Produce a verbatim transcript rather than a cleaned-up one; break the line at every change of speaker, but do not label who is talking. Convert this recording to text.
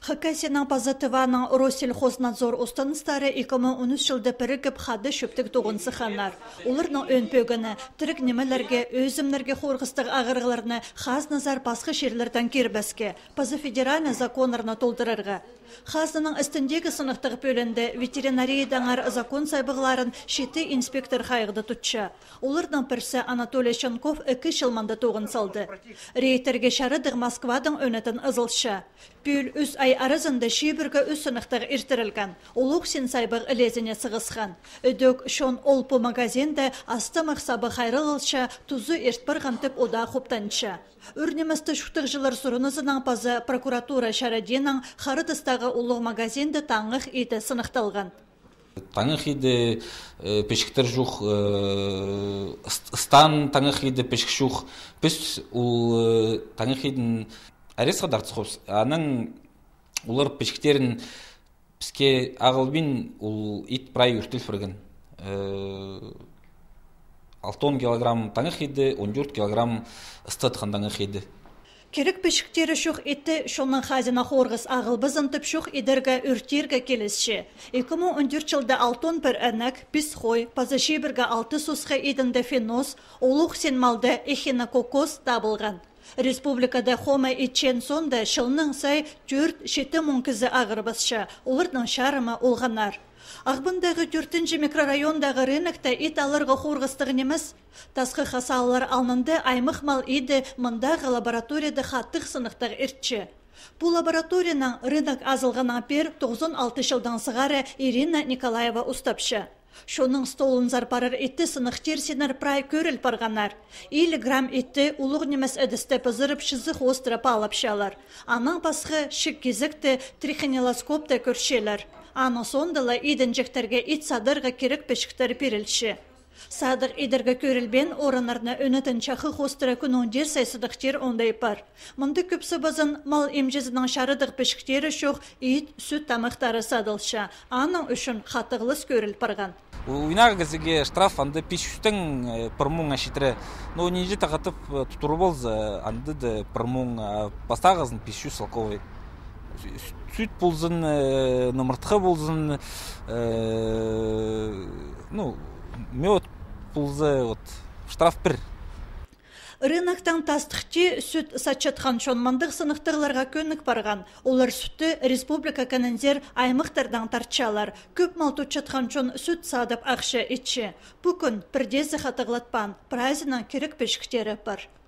Хакасияның Пазатываның Россельхознадзор устаныстары эки миң он үч жылда бірігіп хады шөптік тоғынсы ханар. Оларның өн пөгіні, тірік немелерге, өзімлерге қорғыстық ағырғыларыны хаз назар басқы шерлерден кербәске, Паза федеральны законларына толдырырға. Хазының істіндегі сынықтығы бөлінді ветеринариядан закон сайбығыларын шеті инспектор қайғыды тұтшы. Оларның бірсі Анатолий Шанков екі шылманды тоғын салды. Рейтерге шарыдық Москвадың өнетін ызылшы. Пүл үз ай арызында шибіргі үз сынықтығы иртірілген. Олық сен сайбық ілезіне сығысқан. Өдөк шон олпу магазинді астымық сабы қайрылылшы тұзы ертпірған тіп ода құптаншы. Үрнемісті шуқтық жылыр сұрынызының пазы прокуратура шараденің қарытыстағы олық магазинді таңық еті сынықталған.
Таңық еді пешіктер жұқ, стан таңық еді пешік жұқ. Біз ол таңық едін әрес қадарды қоз. Аның олар пешіктерін бізге ағылбен ол ет прай үртіл фірген. алты килограмм таңық еді, он төрт килограмм ыстатқан таңық еді.
Керек пешіктері шуқ етті шоның хазина қорғыз ағылбызын түп шуқ едерге үртерге келесші. эки миң он төрт жылда алтын бір әнәк, бис қой, пазаши бірге алты сусқа едінді феноз, олық сен малды эхина кокос табылған. Республикада хома итчен сонда шылның сай жүрт шеті мұнкізі ағырбызшы, олардың шарымы олғанар. Ағбындағы төртінші микрорайондағы рынокта ит алырғы қорғыстығын емес. Тасқы қасалылар алынды аймық мал еді мұндағы лабораторияда қаттық сынықтық иртші. Бұл лабораторияның рынок азылған апер тоқсан алты жылдан сығары Ирина Николаева ұстапшы. Шоның столын зарпарыр етті сынықтер сенер прай көріл парғанар. Илі грамм етті ұлық немес әдісті пызырып шызық остырып алапшалар. Аның пасқы шық кезікті трихинелоскопты көршелер. Аны сондыла идінжектерге ит садырға керек пешіктері перілші. Садыр идерге көрілбен оранарына өнетін чақы қостыра күніңдер сайсыдықтер ондай бар. Мұнды көпсі базын мал емжезінің шарыдық пешіктері шоқ ит сүт тамықтары садылша. Аның үшін қатығылыс көріл парған.
Уйнағы кезіге штраф анды пешіктің пырмуң әшетірі. Но нежі тағатып тұтыры болзы, анды да пырмуң бастағызын пешу салковай. Süt bolsun, nımırtığı bolsun, ну, мед болсы, штраф бір.
Рыноктан тастықчы сүт сачатқан шонмандық сынықтығыларға көнік барған. Олар сүтті республика кәнінзер аймықтардан тарчалар. Көп мал тұтчатқан шон сүт садып ақшы етші. Бүкін бірдесі қатығылатпан, празинан керек пешіктері бар.